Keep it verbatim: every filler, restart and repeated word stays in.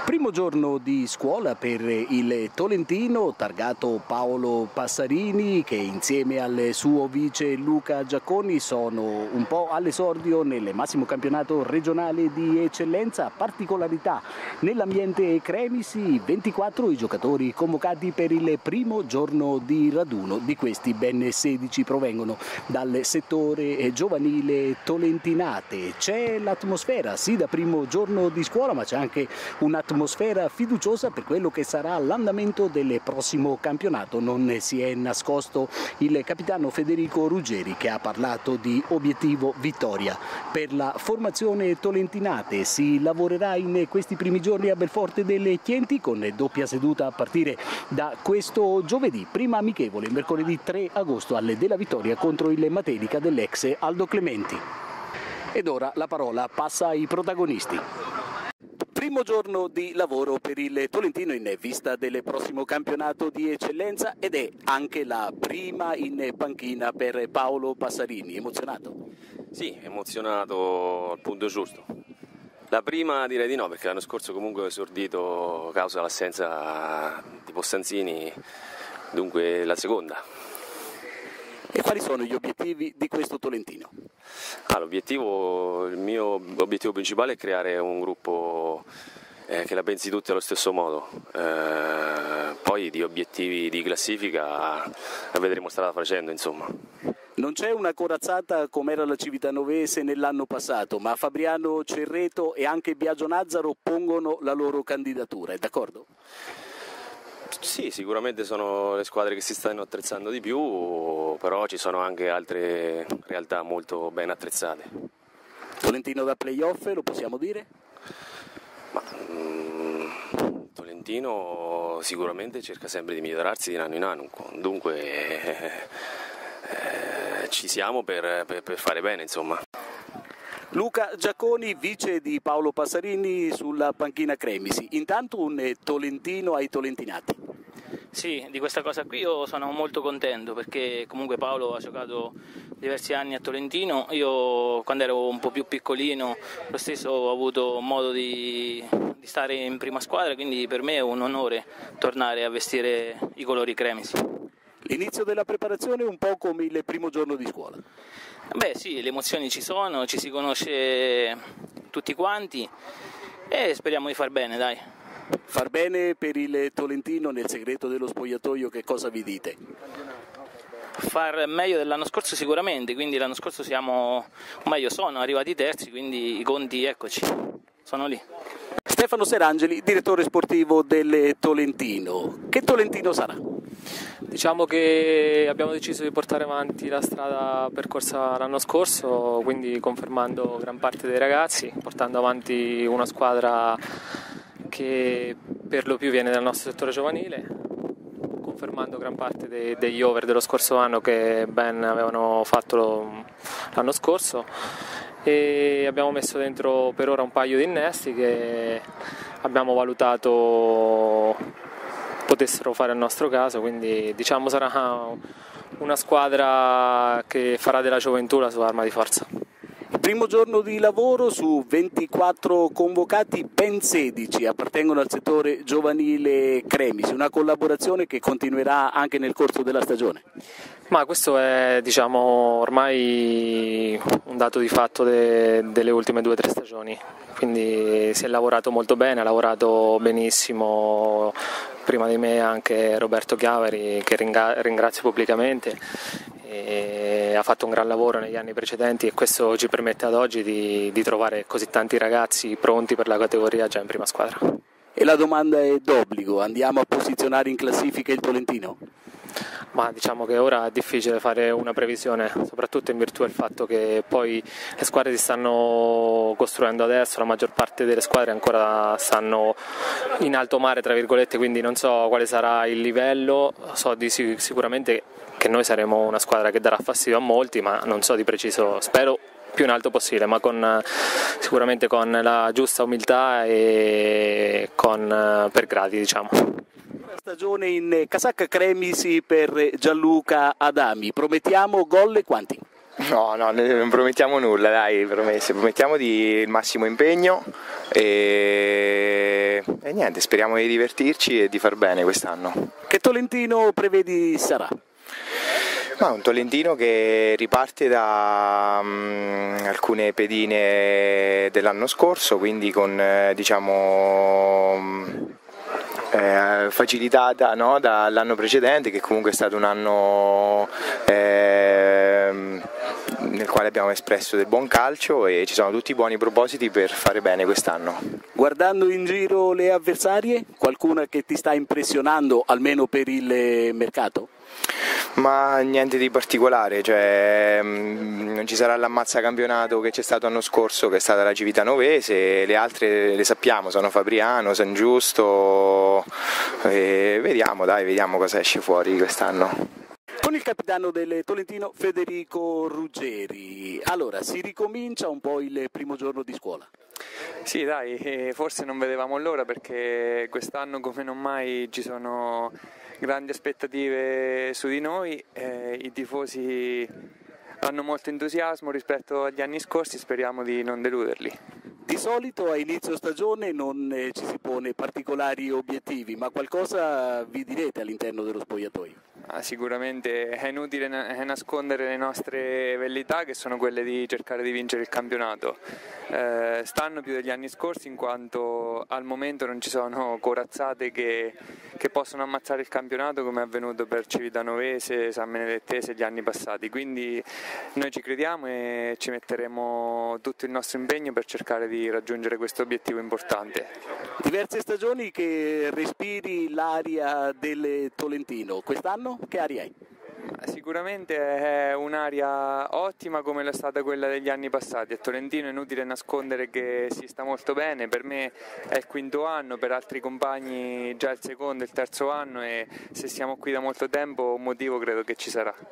Primo giorno di scuola per il tolentino, targato Paolo Passarini, che insieme al suo vice Luca Giacconi sono un po' all'esordio nel massimo campionato regionale di eccellenza. Particolarità nell'ambiente Cremisi, ventiquattro i giocatori convocati per il primo giorno di raduno. Di questi ben sedici provengono dal settore giovanile tolentinate. C'è l'atmosfera, sì, da primo giorno di scuola, ma c'è anche un'atmosfera atmosfera fiduciosa per quello che sarà l'andamento del prossimo campionato. Non si è nascosto il capitano Federico Ruggeri, che ha parlato di obiettivo vittoria. Per la formazione tolentinate si lavorerà in questi primi giorni a Belforte delle Chienti con doppia seduta a partire da questo giovedì. Prima amichevole mercoledì tre agosto alle Della Vittoria contro il Matelica dell'ex Aldo Clementi. Ed ora la parola passa ai protagonisti. Primo giorno di lavoro per il tolentino in vista del prossimo campionato di eccellenza ed è anche la prima in panchina per Paolo Passarini. Emozionato? Sì, emozionato al punto giusto. La prima direi di no, perché l'anno scorso comunque ho esordito a causa dell'assenza di Possanzini, dunque la seconda. E quali sono gli obiettivi di questo tolentino? Ah, l'obiettivo, il mio obiettivo principale è creare un gruppo eh, che la pensi tutti allo stesso modo, eh, poi di obiettivi di classifica la vedremo strada facendo, insomma. Non c'è una corazzata come era la Civitanovese nell'anno passato, ma Fabriano Cerreto e anche Biagio Nazzaro pongono la loro candidatura, è d'accordo? Sì, sicuramente sono le squadre che si stanno attrezzando di più, però ci sono anche altre realtà molto ben attrezzate. Tolentino da playoff, lo possiamo dire? Ma, mm, Tolentino sicuramente cerca sempre di migliorarsi di anno in anno, dunque eh, eh, ci siamo per, per, per fare bene, insomma. Luca Giacconi, vice di Paolo Passarini sulla panchina Cremisi. Intanto un tolentino ai tolentinati. Sì, di questa cosa qui io sono molto contento perché comunque Paolo ha giocato diversi anni a Tolentino. Io quando ero un po' più piccolino lo stesso ho avuto modo di, di stare in prima squadra, quindi per me è un onore tornare a vestire i colori Cremisi. L'inizio della preparazione è un po' come il primo giorno di scuola. Beh sì, le emozioni ci sono, ci si conosce tutti quanti e speriamo di far bene, dai. Far bene per il tolentino nel segreto dello spogliatoio, che cosa vi dite? Far meglio dell'anno scorso sicuramente, quindi l'anno scorso siamo, o meglio sono arrivati terzi, quindi i conti eccoci, sono lì. Stefano Serangeli, direttore sportivo del Tolentino. Che Tolentino sarà? Diciamo che abbiamo deciso di portare avanti la strada percorsa l'anno scorso, quindi confermando gran parte dei ragazzi, portando avanti una squadra che per lo più viene dal nostro settore giovanile, confermando gran parte dei, degli over dello scorso anno che ben avevano fatto lo, l'anno scorso, e abbiamo messo dentro per ora un paio di innesti che abbiamo valutato potessero fare il nostro caso, quindi diciamo sarà una squadra che farà della gioventù la sua arma di forza. Primo giorno di lavoro, su ventiquattro convocati ben sedici appartengono al settore giovanile Cremisi, una collaborazione che continuerà anche nel corso della stagione. Ma questo è diciamo ormai un dato di fatto de, delle ultime due o tre stagioni, quindi si è lavorato molto bene, ha lavorato benissimo prima di me anche Roberto Chiavari, che ringrazio pubblicamente, e ha fatto un gran lavoro negli anni precedenti e questo ci permette ad oggi di, di trovare così tanti ragazzi pronti per la categoria già in prima squadra. E la domanda è d'obbligo, andiamo a posizionare in classifica il Tolentino? Ma diciamo che ora è difficile fare una previsione, soprattutto in virtù del fatto che poi le squadre si stanno costruendo adesso, la maggior parte delle squadre ancora stanno in alto mare, tra virgolette, quindi non so quale sarà il livello, so di sicuramente che noi saremo una squadra che darà fastidio a molti, ma non so di preciso, spero più in alto possibile, ma con, sicuramente con la giusta umiltà e con, per gradi, diciamo. Stagione in casacca Cremisi per Gianluca Adami, promettiamo gol e quanti? No, no, non promettiamo nulla, dai, promesse. Promettiamo di il massimo impegno e, e E niente, speriamo di divertirci e di far bene quest'anno. Che Tolentino prevedi sarà? Ma un Tolentino che riparte da um, alcune pedine dell'anno scorso, quindi con eh, diciamo um, eh, facilitata, no, dall'anno precedente, che comunque è stato un anno eh, nel quale abbiamo espresso del buon calcio e ci sono tutti i buoni propositi per fare bene quest'anno. Guardando in giro le avversarie, qualcuna che ti sta impressionando almeno per il mercato? Ma niente di particolare, cioè, mh, non ci sarà l'ammazza campionato che c'è stato l'anno scorso, che è stata la Civitanovese, le altre le sappiamo, sono Fabriano, San Giusto, e vediamo, dai, vediamo cosa esce fuori quest'anno. Con il capitano del Tolentino Federico Ruggeri, allora si ricomincia un po' il primo giorno di scuola. Sì, dai, forse non vedevamo l'ora, perché quest'anno come non mai ci sono grandi aspettative su di noi, eh, i tifosi hanno molto entusiasmo rispetto agli anni scorsi, speriamo di non deluderli. Di solito a inizio stagione non eh, ci si pone particolari obiettivi, ma qualcosa vi direte all'interno dello spogliatoio? Ah, sicuramente è inutile na- nascondere le nostre velleità, che sono quelle di cercare di vincere il campionato. Eh, stanno più degli anni scorsi, in quanto al momento non ci sono corazzate che, che possono ammazzare il campionato, come è avvenuto per Civitanovese, San Benedettese gli anni passati, quindi noi ci crediamo e ci metteremo tutto il nostro impegno per cercare di raggiungere questo obiettivo importante. Diverse stagioni che respiri l'aria del Tolentino, quest'anno che aria hai? Sicuramente è un'area ottima come lo è stata quella degli anni passati. A Tolentino è inutile nascondere che si sta molto bene, per me è il quinto anno, per altri compagni già il secondo e il terzo anno, e se siamo qui da molto tempo un motivo credo che ci sarà.